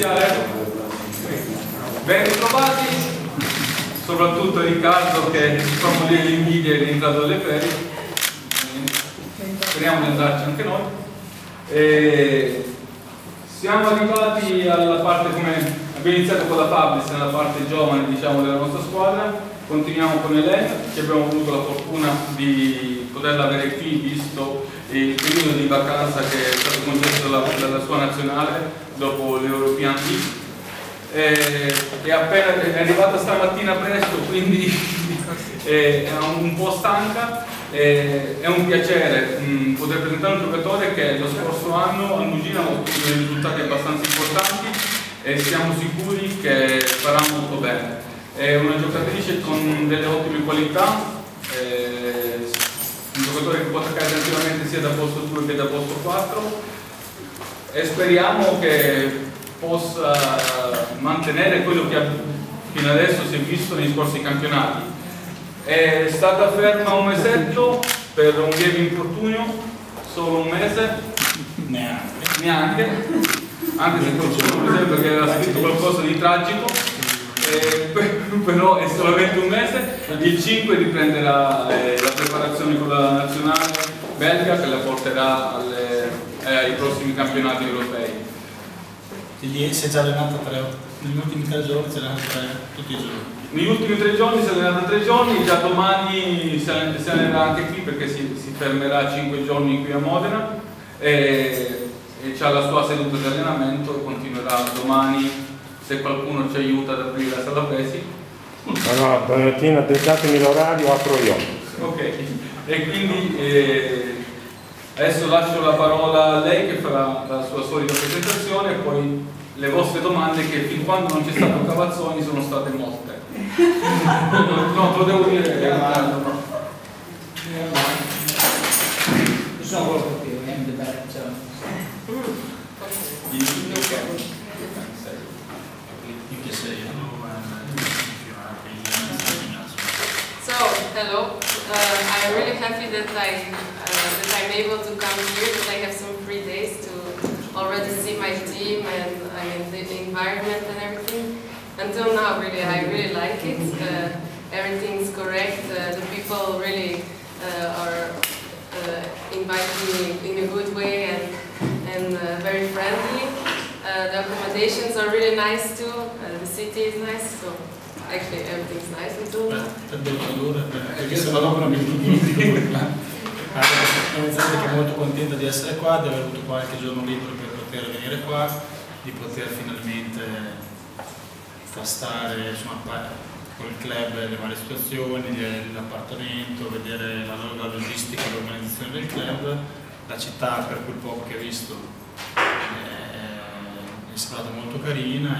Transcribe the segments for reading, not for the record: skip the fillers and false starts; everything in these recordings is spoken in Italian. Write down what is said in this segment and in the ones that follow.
iniziare. Ben ritrovati, soprattutto Riccardo che proprio lì l'invidia è rientrato dalle ferie. Speriamo di andarci anche noi. Siamo arrivati alla parte, come abbiamo iniziato con la Fabris, nella parte giovane diciamo della nostra squadra. Continuiamo con Elena, che abbiamo avuto la fortuna di poterla avere qui, visto il periodo di vacanza che è stato concesso dalla sua nazionale dopo l'European League. È arrivata stamattina presto, quindi è un po' stanca. È un piacere poter presentare un giocatore che lo scorso anno a Mugina ha ottenuto dei risultati abbastanza importanti e siamo sicuri che farà molto bene. È una giocatrice con delle ottime qualità, un giocatore che può attaccare tranquillamente sia da posto 2 che da posto 4 e speriamo che possa mantenere quello che fino adesso si è visto nei scorsi campionati. È stata ferma un mesetto per un lieve infortunio, solo un mese, neanche, anche se qualcuno mi sembra che aveva scritto qualcosa di tragico. Però è solamente un mese. Il 5 riprenderà la preparazione con la nazionale belga che la porterà ai prossimi campionati europei. Quindi si è già allenata negli ultimi 3 giorni, si è allenata tutti i giorni. Negli ultimi 3 giorni si è allenata 3 giorni, già domani si allenerà anche qui perché si fermerà 5 giorni qui a Modena e ha la sua seduta di allenamento e continuerà domani. Se qualcuno ci aiuta ad aprire la sala pesi. No, domattina datemi l'orario, apro io. Ok, e quindi adesso lascio la parola a lei che farà la sua solita presentazione e poi le vostre domande che fin quando non c'è stato Cavazzoni sono state molte. No, lo devo dire. Sono molto più, So, hello. I'm really happy that I'm able to come here, that I have some free days to already see my team and the environment and everything. Until now, really, I really like it. Everything's correct. The people really are inviting me in a good way and very friendly. The accommodations are really nice too. The city is nice, so actually everything's nice until now. Perché se no dopo non mi dimentico. Che è molto contenta di essere qua, di aver avuto qualche giorno libero per poter venire qua, di poter finalmente far stare insomma, con il club le varie situazioni, l'appartamento, vedere la logistica e l'organizzazione del club, la città per quel poco che ho visto. È stata molto carina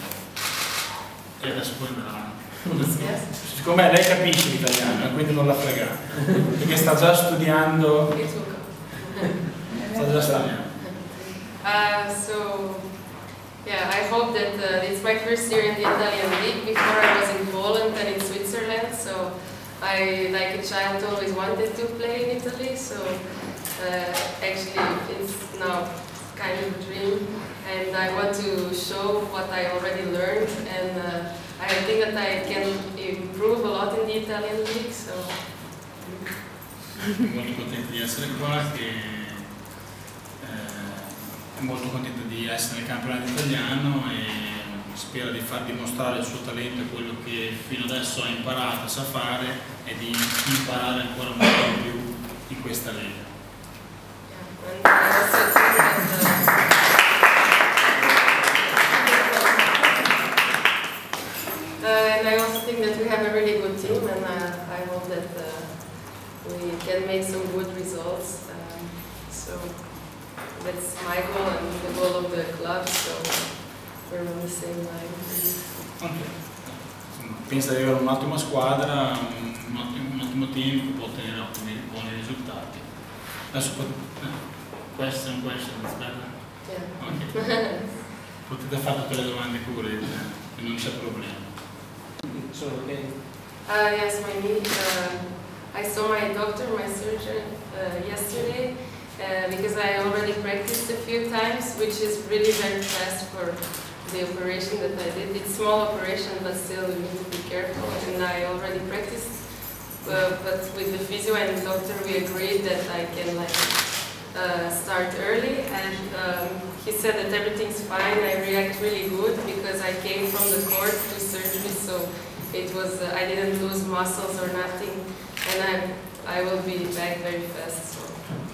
e adesso poi andrà avanti. Siccome lei capisce l'italiano, quindi non la fregate, perché sta già studiando. So, yeah, I hope that it's my first year in the Italian League. Before I was in Poland and in Switzerland, so I, like a child, always wanted to play in Italy. So actually, it's now kind of a dream. And I want to show what I already learned, and I think that I can improve a lot in the Italian league. So. Molto contenta di essere qua, è molto contenta di essere nel campionato italiano e spera di far dimostrare il suo talento e quello che fino adesso ha imparato, sa fare e di imparare ancora molto di più in questa lega. And I also think that we have a really good team, and I hope that we can make some good results. So that's my goal and the goal of the club, so we're on the same line. Okay. Pensa di avere un'ottima squadra, un ottimo team che può ottenere buoni risultati. Adesso question, it's better? Yeah. Okay. Potete fare tutte le domande pure, non c'è problema. Yes, my knee. I saw my doctor, my surgeon, yesterday because I already practiced a few times, which is really very fast for the operation that I did. It's a small operation, but still we need to be careful, and I already practiced. But with the physio and the doctor, we agreed that I can start early, and he said that everything's fine. I react really good because I came from the court to surgery, so it was I didn't lose muscles or nothing, and I will be back very fast. So.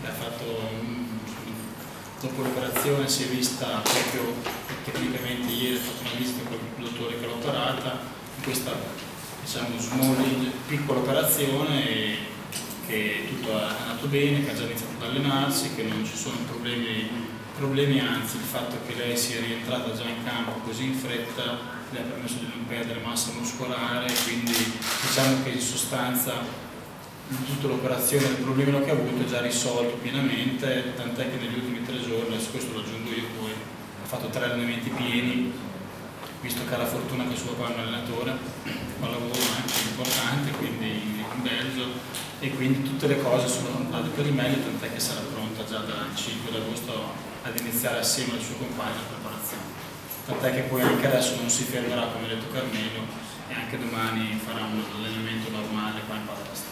Dopo l'operazione si è vista proprio tecnicamente ieri, ho fatto una visita con il dottore che l'ha operata, in questa small, piccola operazione, che tutto è andato bene, che ha già iniziato ad allenarsi, che non ci sono problemi, anzi il fatto che lei sia rientrata già in campo così in fretta le ha permesso di non perdere massa muscolare, quindi diciamo che in sostanza tutta l'operazione, il problemino che ha avuto è già risolto pienamente, tant'è che negli ultimi 3 giorni, adesso questo lo aggiungo io poi, ha fatto 3 allenamenti pieni, visto che ha la fortuna che suo papà è un allenatore, fa lavoro anche importante, quindi in Belgio, e quindi tutte le cose sono andate per il meglio, tant'è che sarà pronta già dal 5 agosto ad iniziare assieme al suo compagno la preparazione. Tant'è che poi anche adesso non si fermerà, come ha detto Carmelo, e anche domani farà un allenamento normale qua in palestra.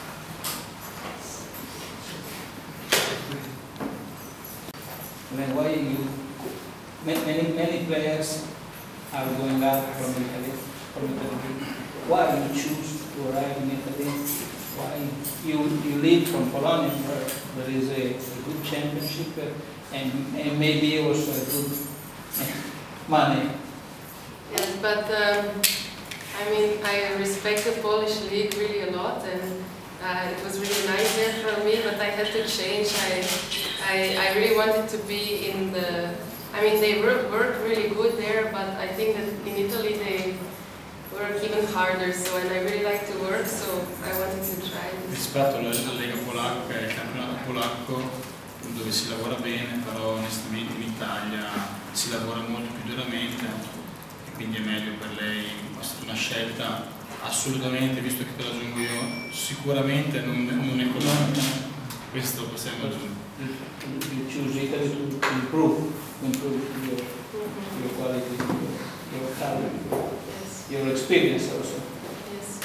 Why you many players are going out from Italy? Why you choose to arrive in Italy? Why you live from Polonia, where there is a good championship and maybe also a good money? Yes, but I mean, I respect the Polish league really a lot, and it was really nice there for me, but I had to change. I really wanted to be in the... I mean, they work really good there, but I think that in Italy they work even harder, so, and I really like to work, so I wanted to try this. Rispetto alla Lega polacca e al campionato polacco, dove si lavora bene, però onestamente in Italia si lavora molto più duramente, e quindi è meglio per lei. È stata una scelta assolutamente, visto che te lo aggiungo io, sicuramente non economica. Questo possiamo aggiungere. You choose Italy to improve your quality, your talent, Yes. your experience also. Yes.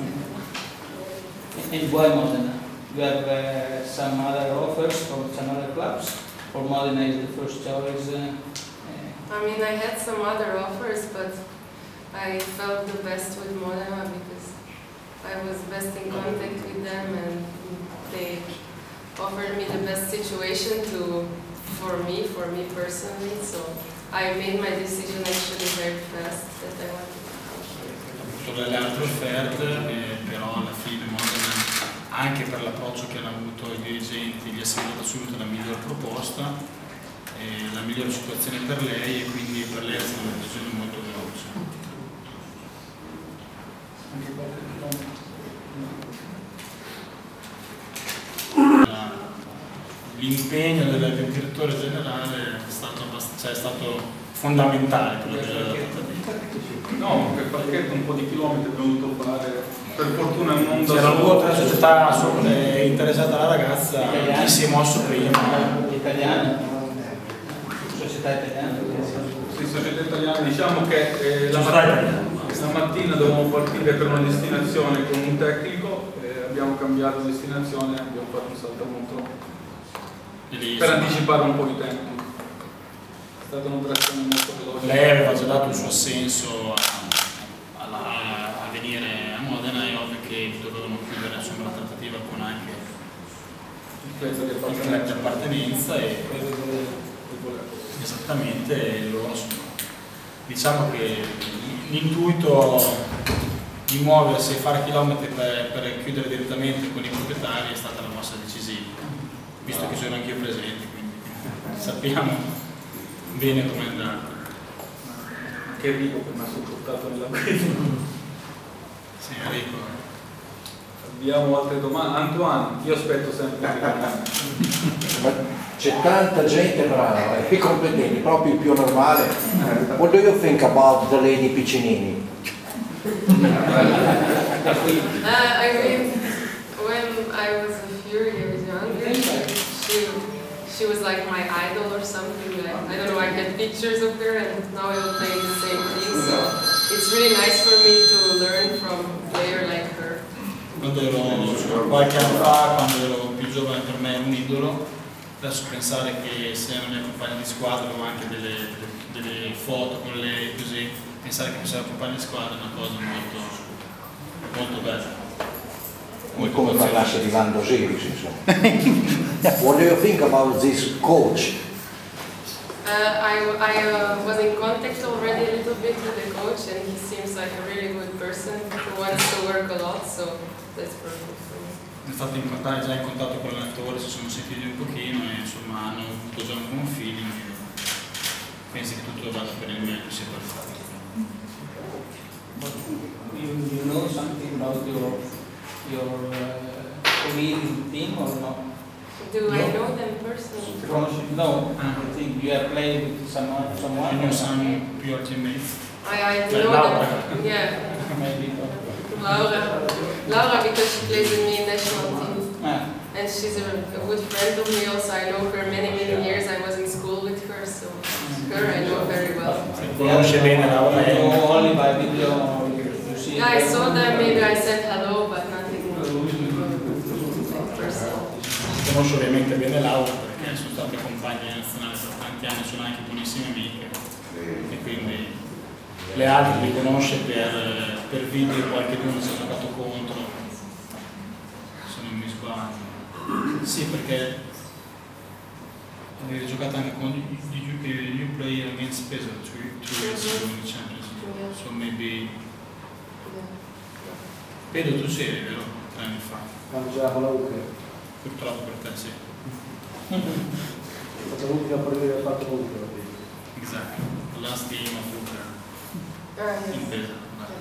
And why Modena? You have some other offers from some other clubs, or Modena is the first choice? I mean, I had some other offers, but I felt the best with Modena because I was best in contact with them, and they offered me the best situation for me personally. So I made my decision actually very fast that I wanted to come here. Ho avuto le altre offerte, però alla fine Modena, anche per l'approccio che hanno avuto i dirigenti, gli è sembrata subito la miglior proposta, la migliore situazione per lei, e quindi per lei è stata una decisione molto veloce. L'impegno del direttore generale è stato fondamentale per la trattativa. No, per Parchetto un po' di chilometri ho dovuto fare, per fortuna il mondo... C'erano 2 o 3 società interessate alla ragazza, chi si è mosso prima. Italiana? Società italiana? Sì, società italiana, diciamo che la mattina dovevamo partire per una destinazione con un tecnico, abbiamo cambiato destinazione e abbiamo fatto un salto molto per anticipare un po' di tempo. È stata un'operazione molto veloce. Lei aveva già dato il suo assenso a venire a Modena, è ovvio che dovevano chiudere la trattativa con anche il club di appartenenza, e esattamente loro diciamo che l'intuito di muoversi e fare chilometri per chiudere direttamente con i proprietari è stata la mossa decisiva, visto che sono anch'io presente, quindi sappiamo bene come è andato. Che Enrico che mi ha sopportato nella presa. Sì, Enrico. Abbiamo altre domande? Antoine, io aspetto sempre le domande. C'è tanta gente brava e competente, proprio il più normale. What do you think about the lady Piccinini? I mean, when I was a few years younger, she was like my idol or something. Like, I don't know, I get pictures of her, and now I will play the same qualche anno fa, quando ero più giovane, per me era un idolo. Adesso pensare che se è una mia compagna di squadra o anche delle foto con lei così, pensare che sia una compagna di squadra è una cosa molto, molto bella. Come parlasse di Lando Series, insomma. What do you think about this coach? I was in contact already a little bit with the coach, and he seems like a really good person who wants to work a lot, so that's perfect for me. Infatti già in contatto con l'allenatore, si sono sentiti un pochino e insomma hanno avuto già un buon feeling. Penso che tutto vada per il meglio, sia perfetto. You know something about your colleague team or not? Do I know them personally? No, I think you have played with someone. I know some pure teammates. I know them, yeah. Maybe. Laura, because she plays with me in national team. Ah. And she's a good friend of me also. I know her many years. I was in school with her, so her I know very well. Conosce bene Laura? Only by video. You see. Yeah, I saw them, maybe I said hello, but nothing like personal. Conosco ovviamente bene Laura perché sono state compagne nazionali per tanti anni, sono anche buonissime amiche e quindi le altre le conosce per video, qualcuno si è giocato contro, sono in squadra. Sì, perché avevi giocato anche con you play against Pesaro 2 years ago in the Champions League, so maybe Pedro tu c'eri, vero? 3 anni fa. Quando c'era con la Ucraina. Purtroppo per te sì. È stata l'ultima partita che ha fatto con l'Ucraina. Esatto, last game of Ucraina. Yes. In Pesaro.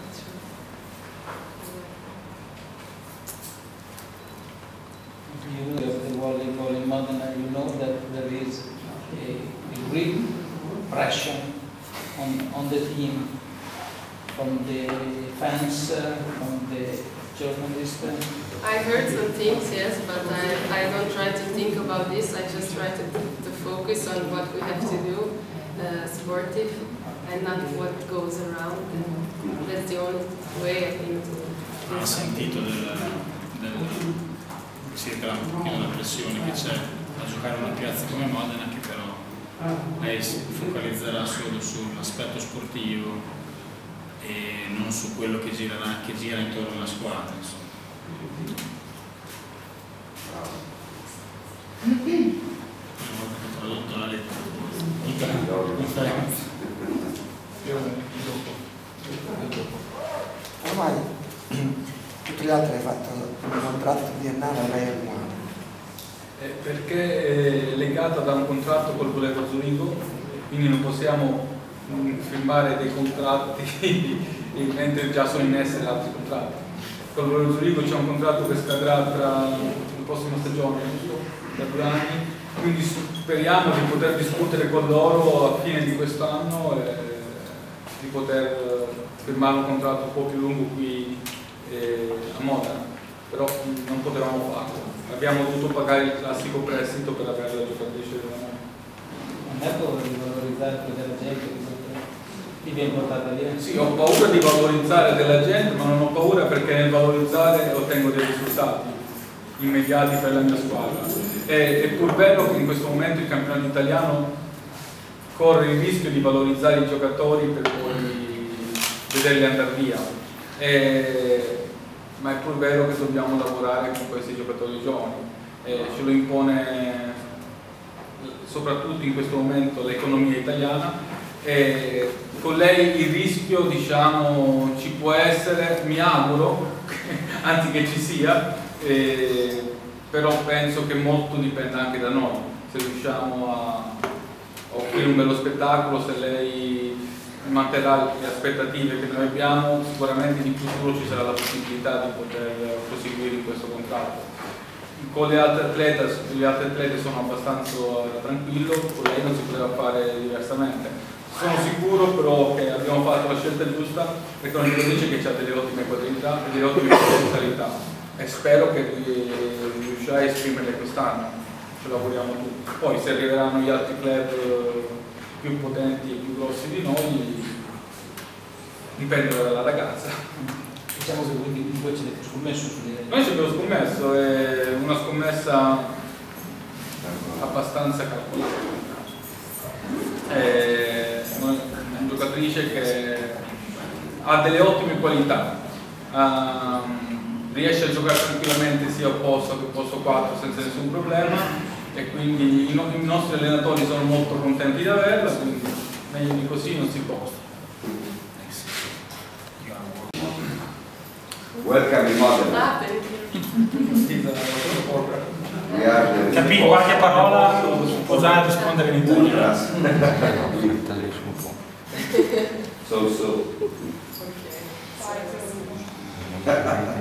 You have the volleyball in Modena, you know that there is a great pressure on the team from the fans, from the journalists. I heard some things, yes, but I don't try to think about this. I just try to focus on what we have to do, sportive, and not what goes around. And that's the only way I think to. Ha sentito circa un pochino la pressione che c'è a giocare in una piazza come Modena, che però lei si focalizzerà solo sull'aspetto sportivo e non su quello che gira intorno alla squadra, insomma. Una volta che ho tradotto la lettera, ormai tutti gli altri hai fatto un contratto biennale a lei annuale. Perché è legata da un contratto col Volevo Zurigo, quindi non possiamo firmare dei contratti mentre già sono in essere altri contratti. Col Volevo Zurigo c'è un contratto che scadrà tra la prossima stagione, tra 2 anni, quindi speriamo di poter discutere con loro a fine di quest'anno e di poter firmare un contratto un po' più lungo qui a Modena, però non potevamo farlo. Abbiamo dovuto pagare il classico prestito per avere la giocatrice della Modena. Non è paura di valorizzare della gente che viene portata via? Sì, ho paura di valorizzare della gente, ma non ho paura perché nel valorizzare ottengo dei risultati immediati per la mia squadra. È pur vero che in questo momento il campionato italiano corre il rischio di valorizzare i giocatori per poi vederli andare via. Ma è pur vero che dobbiamo lavorare con questi giocatori giovani. Ce lo impone soprattutto in questo momento l'economia italiana. Con lei il rischio, diciamo, ci può essere, mi auguro, anzi che ci sia, però penso che molto dipende anche da noi, se riusciamo a offrire un bello spettacolo, se lei manterrà le aspettative che noi abbiamo, sicuramente in futuro ci sarà la possibilità di poter proseguire in questo contratto. Con le altre atlete sono abbastanza tranquillo, con lei non si poteva fare diversamente. Sono sicuro però che abbiamo fatto la scelta giusta perché è una giocatrice che ha delle ottime qualità e delle ottime potenzialità e spero che riuscirà a esprimerle quest'anno, ce lavoriamo tutti. Poi se arriveranno gli altri club più potenti e più grossi di noi, dipende dalla ragazza. Diciamo che quindi voi ci avete scommesso su di Noi ci abbiamo scommesso, è una scommessa abbastanza calcolata. È una giocatrice che ha delle ottime qualità, riesce a giocare tranquillamente sia al posto che al posto 4 senza nessun problema, e quindi i nostri allenatori sono molto contenti di averla, quindi meglio di così non si può. Welcome in Modena. Ah, thank you. Capì qualche parola? Può già rispondere in italiano. So. Okay.